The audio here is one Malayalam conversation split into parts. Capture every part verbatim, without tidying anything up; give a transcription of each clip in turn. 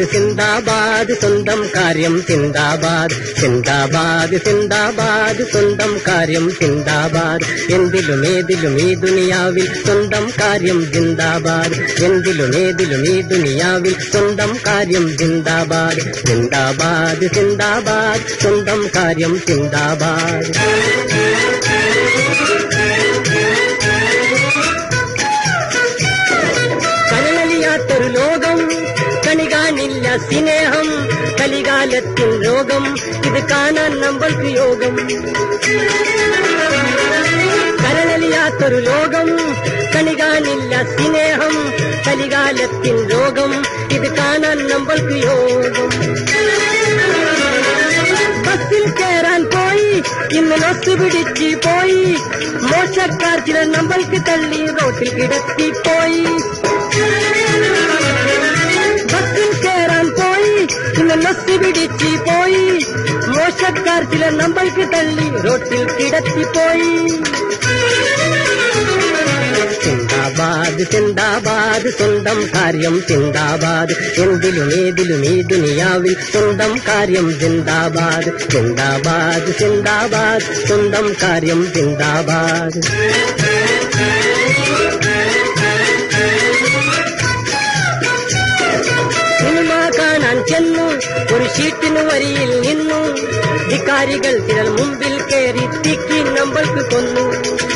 സിന്ദാബാദ് സ്വന്തം കാര്യം സിന്ദാബാദ് സിന്ദാബാദ് സിന്ദാബാദ് സ്വന്തം കാര്യം സിന്ദാബാദ് എന്തിലും ഏതിലും ഈ ദുനിയാവിൽ സ്വന്തം കാര്യം സിന്ദാബാദ് എന്തിലും ഏതിലും ഈ ദുനിയാവിൽ സ്വന്തം കാര്യം സിന്ദാബാദ് സിന്ദാബാദ് സിന്ദാബാദ് സ്വന്തം കാര്യം സിന്ദാബാദ് കരളിയാത്തൊരു ലോകം കണികാണില്ല സ്നേഹം കലികാലത്തിൻ രോഗം ഇത് കാണാൻ നമ്മൾക്ക് യോഗം കരളിയാത്തൊരു ലോകം കണികാണില്ല സ്നേഹം കലികാലത്തിൻ രോഗം ഇത് കാണാൻ നമ്മൾക്ക് യോഗം ബസ്സിൽ കയറാൻ പോയി ഇന്ന് നൊസ് പിടിച്ച് പോയി മോശക്കാർ ചിലർ നമ്മൾക്ക് തള്ളി റോട്ടിൽ കിടത്തിപ്പോയി ബസ്സിൽ കയറാൻ പോയി ഇന്ന് നൊസ് പിടിച്ച് പോയി മോശക്കാർ ചിലർ നമ്മൾക്ക് തള്ളി റോട്ടിൽ കിടത്തിപ്പോയി സിന്ദാബാദ് സിന്ദാബാദ് സ്വന്തം കാര്യം സിന്ദാബാദ് എന്തിലും ഏതിലും ഈ ദുനിയാവിൽ സ്വന്തം കാര്യം സിന്ദാബാദ് സിന്ദാബാദ് സിന്ദാബാദ് സ്വന്തം കാര്യം സിന്ദാബാദ് സിനിമ കാണാൻ ചെന്നു ഒരു ഷീറ്റിന് വരിയിൽ നിന്നു ധിക്കാരികൾ ചിലർ മുമ്പിൽ കയറി തിക്കി നമ്മൾക്ക് കൊന്നു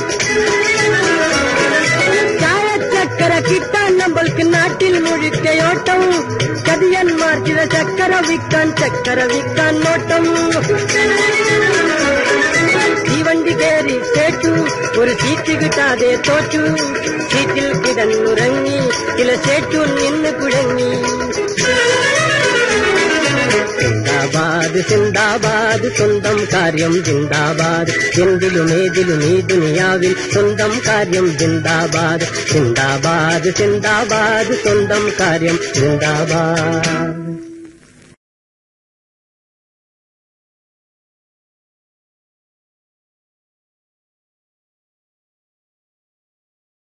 ചക്കര കിട്ടാൻ നമ്മൾക്ക് നാട്ടിൽ മുഴുക്കയോട്ടം ചതിയന്മാർ ചില ചക്കര വിൽക്കാൻ ചക്കര വിൽക്കാൻ നോട്ടം തീവണ്ടി കയറി കേട്ടു ഒരു സീറ്റ് കിട്ടാതെ തോറ്റു സീറ്റിൽ കിടന്നുറങ്ങി ചില ചേട്ടു നിന്ന് കുഴങ്ങി സിന്ദാബാദ് സിന്ദാബാദ് സ്വന്തം കാര്യം സിന്ദാബാദ് എന്തിലും ഏതിലും ഈ ദുനിയാവിൽ സ്വന്തം കാര്യം സിന്ദാബാദ് സിന്ദാബാദ് സിന്ദാബാദ് സ്വന്തം കാര്യം സിന്ദാബാദ്